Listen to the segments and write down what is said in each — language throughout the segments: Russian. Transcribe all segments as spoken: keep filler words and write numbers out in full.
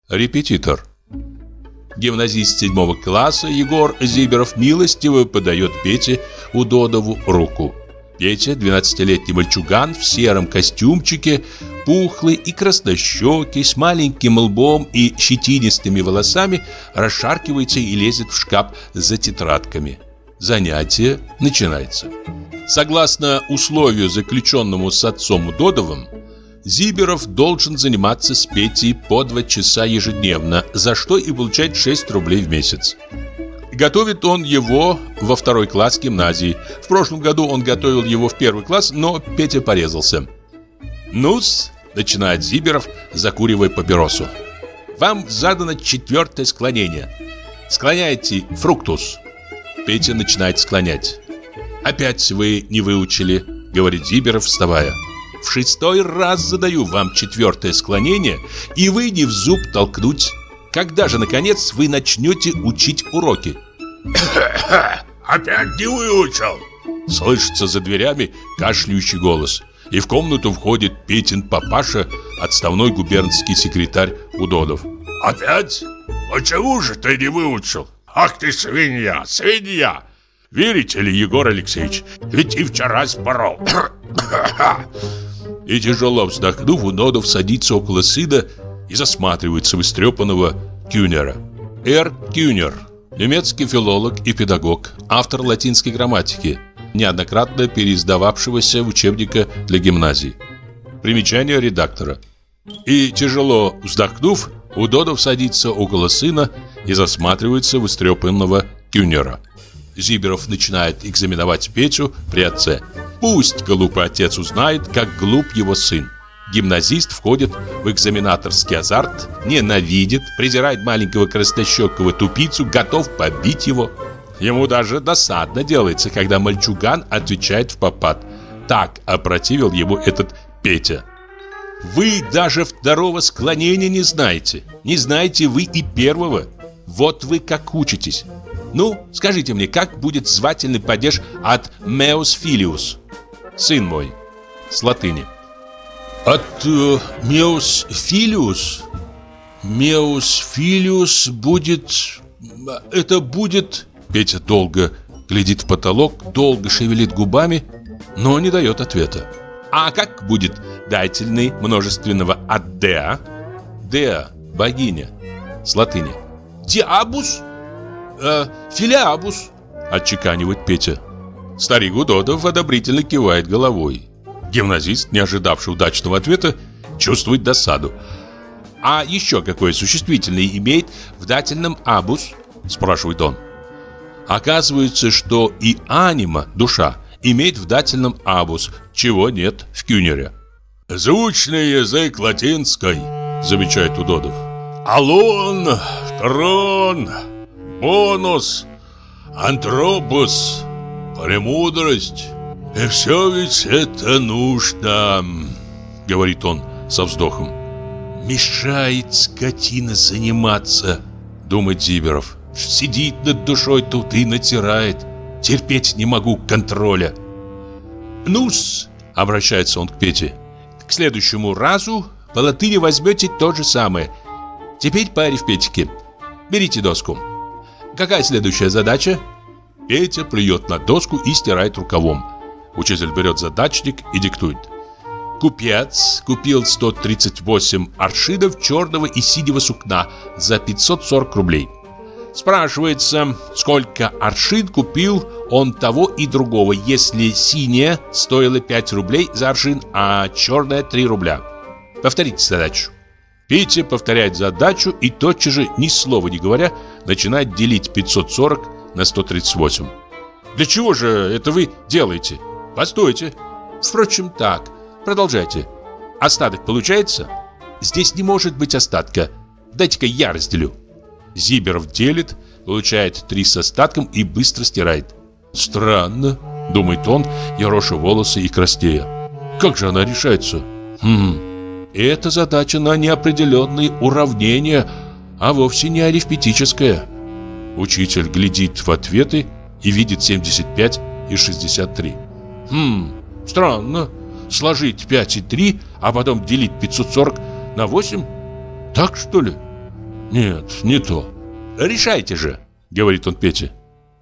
Репетитор. Гимназист седьмого класса Егор Зиберов милостиво подает Пете Удодову руку. Петя, двенадцатилетний мальчуган в сером костюмчике, пухлый и краснощекий, с маленьким лбом и щетинистыми волосами, расшаркивается и лезет в шкаф за тетрадками. Занятие начинается. Согласно условию, заключенному с отцом Удодовым, Зиберов должен заниматься с Петей по два часа ежедневно, за что и получать шесть рублей в месяц. Готовит он его во второй класс гимназии. В прошлом году он готовил его в первый класс, но Петя порезался. «Ну-с», — начинает Зиберов, закуривая папиросу, «вам задано четвертое склонение. Склоняйте фруктус». Петя начинает склонять. «Опять вы не выучили», — говорит Зиберов, вставая. «В шестой раз задаю вам четвертое склонение, и вы не в зуб толкнуть. Когда же, наконец, вы начнете учить уроки?» «Опять не выучил!» Слышится за дверями кашляющий голос. И в комнату входит Петин папаша, отставной губернский секретарь Удодов. «Опять? Почему же ты не выучил? Ах ты свинья, свинья! Верите ли, Егор Алексеевич, ведь и вчера спорол!» И тяжело вздохнув, Удодов садится около сына и засматривается в истрепанного Кюнера. Р. Кюнер, немецкий филолог и педагог, автор латинской грамматики, неоднократно переиздававшегося в учебника для гимназий. Примечание редактора. И тяжело вздохнув, Удодов садится около сына и засматривается в истрепанного Кюнера. Зиберов начинает экзаменовать Петю при отце. Пусть глупый отец узнает, как глуп его сын. Гимназист входит в экзаменаторский азарт, ненавидит, презирает маленького краснощекого тупицу, готов побить его. Ему даже досадно делается, когда мальчуган отвечает впопад. Так опротивил ему этот Петя. Вы даже второго склонения не знаете. Не знаете вы и первого. Вот вы как учитесь. Ну, скажите мне, как будет звательный падеж от meus filius? Сын мой. С латыни. От э, meus filius? Meus filius будет... Это будет... Петя долго глядит в потолок, долго шевелит губами, но не дает ответа. А как будет дательный множественного от dea? Dea, богиня. С латыни. Диабус? Э, филиабус, отчеканивает Петя. Старик Удодов одобрительно кивает головой. Гимназист, не ожидавший удачного ответа, чувствует досаду. А еще какое существительное имеет в дательном абус? Спрашивает он. Оказывается, что и анима, душа, имеет в дательном абус, чего нет в Кюнере. «Звучный язык латинской», замечает Удодов. «Алон, трон, бонус, антропус, премудрость. И все ведь это нужно», говорит он со вздохом. «Мешает скотина заниматься», думает Зиберов. «Сидит над душой тут и натирает. Терпеть не могу контроля». «Ну-с», обращается он к Пете, «к следующему разу по латыни возьмете то же самое. Теперь по арифметике. Берите доску. Какая следующая задача?» Петя плюет на доску и стирает рукавом. Учитель берет задачник и диктует. Купец купил сто тридцать восемь аршинов черного и синего сукна за пятьсот сорок рублей. Спрашивается, сколько аршин купил он того и другого, если синее стоило пять рублей за аршин, а черное три рубля. Повторите задачу. Петя повторяет задачу и тотчас же, ни слова не говоря, начинает делить пятьсот сорок на сто тридцать восемь. Для чего же это вы делаете? Постойте. Впрочем, так. Продолжайте. Остаток получается? Здесь не может быть остатка. Дайте-ка я разделю. Зиберов делит, получает три с остатком и быстро стирает. Странно, думает он, ероша волосы и краснея. Как же она решается? Хм, это задача на неопределенные уравнения, а вовсе не арифметическая. Учитель глядит в ответы и видит семьдесят пять и шестьдесят три. Хм, странно. Сложить пять и три, а потом делить пятьсот сорок на восемь? Так что ли? Нет, не то. Решайте же, говорит он Пете.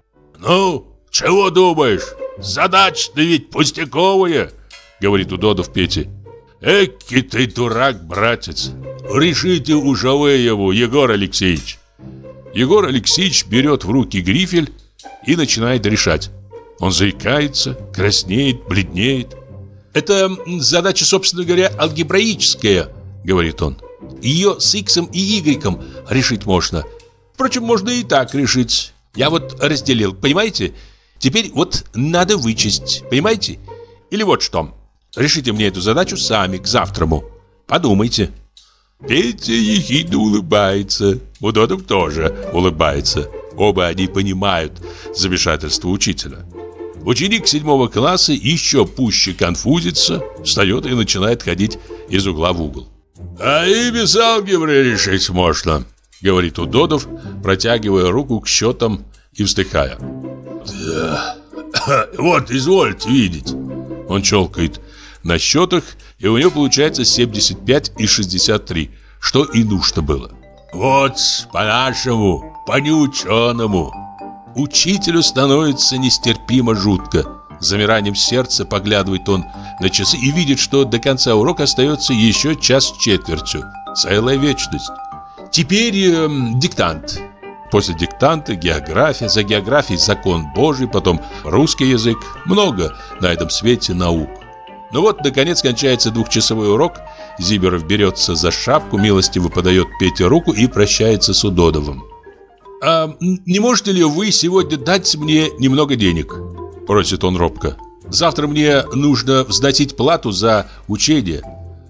Ну, чего думаешь? Задача-то ведь пустяковая, говорит Удодов Пете. Эки ты дурак, братец. Решите уже вы его, Егор Алексеевич. Егор Алексеевич берет в руки грифель и начинает решать. Он заикается, краснеет, бледнеет. Это задача, собственно говоря, алгебраическая, говорит он. Ее с иксом и игреком решить можно. Впрочем, можно и так решить. Я вот разделил, понимаете? Теперь вот надо вычесть, понимаете? Или вот что. Решите мне эту задачу сами к завтраму. Подумайте. Петя ехидно улыбается. Удодов тоже улыбается. Оба они понимают замешательство учителя. Ученик седьмого класса еще пуще конфузится, встает и начинает ходить из угла в угол. А и без алгебры решить можно, говорит Удодов, протягивая руку к счетам и вздыхая. Да. Вот, извольте видеть. Он щелкает на счетах, и у него получается семьдесят пять и шестьдесят три, что и нужно было. Вот, по-нашему, по-неученому. Учителю становится нестерпимо жутко. С замиранием сердца поглядывает он на часы и видит, что до конца урока остается еще час с четвертью. Целая вечность. Теперь э, диктант. После диктанта география, за географией закон Божий, потом русский язык. Много на этом свете наук. Ну вот, наконец, кончается двухчасовой урок. Зиберов берется за шапку, милостиво подает Пете руку и прощается с Удодовым. «А не можете ли вы сегодня дать мне немного денег?» – просит он робко. «Завтра мне нужно взносить плату за учение.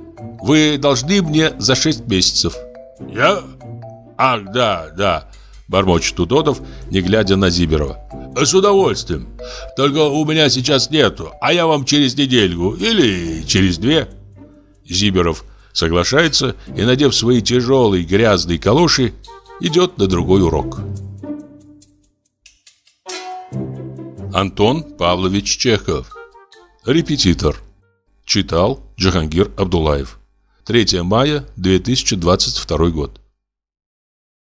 Вы должны мне за шесть месяцев». «Я? Ах, да, да», – бормочет Удодов, не глядя на Зиберова. «С удовольствием. Только у меня сейчас нету, а я вам через недельку или через две». Зиберов соглашается и, надев свои тяжелые грязные калоши, идет на другой урок. Антон Павлович Чехов. Репетитор. Читал Джахангир Абдуллаев. третьего мая две тысячи двадцать второй год.